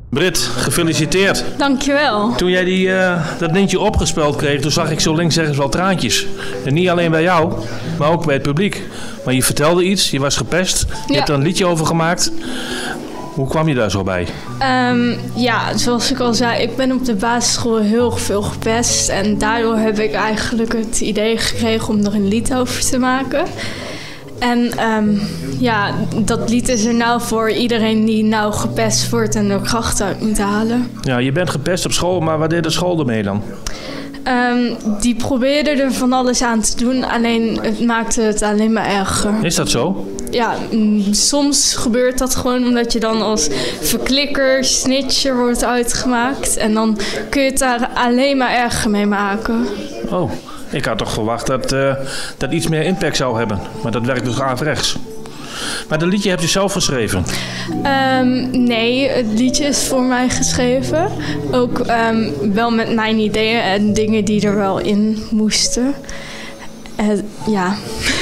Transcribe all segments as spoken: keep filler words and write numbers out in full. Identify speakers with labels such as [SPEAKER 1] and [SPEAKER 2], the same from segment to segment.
[SPEAKER 1] Brit, gefeliciteerd.
[SPEAKER 2] Dankjewel.
[SPEAKER 1] Toen jij die, uh, dat lintje opgespeld kreeg, toen zag ik zo links ergens wel traantjes. En niet alleen bij jou, maar ook bij het publiek. Maar je vertelde iets, je was gepest, je
[SPEAKER 2] Ja.
[SPEAKER 1] hebt er een liedje over gemaakt. Hoe kwam je daar zo bij?
[SPEAKER 2] Um, ja, zoals ik al zei, ik ben op de basisschool heel veel gepest. En daardoor heb ik eigenlijk het idee gekregen om er een lied over te maken. En um, ja, dat lied is er nou voor iedereen die nou gepest wordt en er kracht uit moet halen.
[SPEAKER 1] Ja, je bent gepest op school, maar wat deed de school ermee dan?
[SPEAKER 2] Um, die probeerden er van alles aan te doen, alleen het maakte het alleen maar erger.
[SPEAKER 1] Is dat zo?
[SPEAKER 2] Ja, mm, soms gebeurt dat gewoon omdat je dan als verklikker, snitcher wordt uitgemaakt. En dan kun je het daar alleen maar erger mee maken.
[SPEAKER 1] Oh, ik had toch verwacht dat uh, dat iets meer impact zou hebben. Maar dat werkt dus averechts. Maar dat liedje heb je zelf geschreven?
[SPEAKER 2] Um, nee, het liedje is voor mij geschreven. Ook um, wel met mijn ideeën en dingen die er wel in moesten. Uh, ja.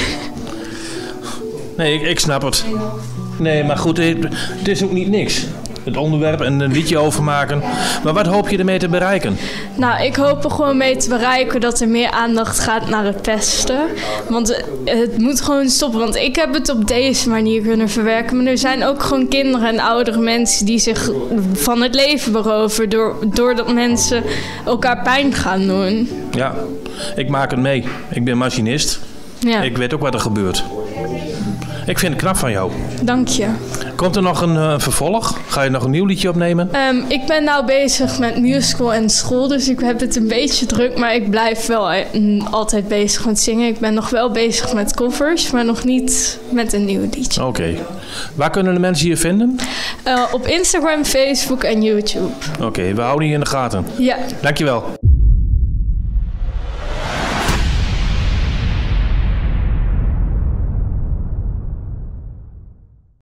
[SPEAKER 1] Nee, ik, ik snap het. Nee, maar goed, het, het is ook niet niks. Het onderwerp en een liedje over maken. Maar wat hoop je ermee te bereiken?
[SPEAKER 2] Nou, ik hoop er gewoon mee te bereiken dat er meer aandacht gaat naar het pesten. Want het moet gewoon stoppen. Want ik heb het op deze manier kunnen verwerken. Maar er zijn ook gewoon kinderen en oudere mensen die zich van het leven beroven. Door, doordat mensen elkaar pijn gaan doen.
[SPEAKER 1] Ja, ik maak het mee. Ik ben machinist.
[SPEAKER 2] Ja.
[SPEAKER 1] Ik weet ook wat er gebeurt. Ik vind het knap van jou.
[SPEAKER 2] Dank je.
[SPEAKER 1] Komt er nog een uh, vervolg? Ga je nog een nieuw liedje opnemen?
[SPEAKER 2] Um, ik ben nou bezig met musical en school, dus ik heb het een beetje druk. Maar ik blijf wel uh, altijd bezig met zingen. Ik ben nog wel bezig met covers, maar nog niet met een nieuw liedje.
[SPEAKER 1] Oké. Okay. Waar kunnen de mensen je vinden?
[SPEAKER 2] Uh, op Instagram, Facebook en YouTube.
[SPEAKER 1] Oké, okay, we houden je in de gaten.
[SPEAKER 2] Ja.
[SPEAKER 1] Dankjewel.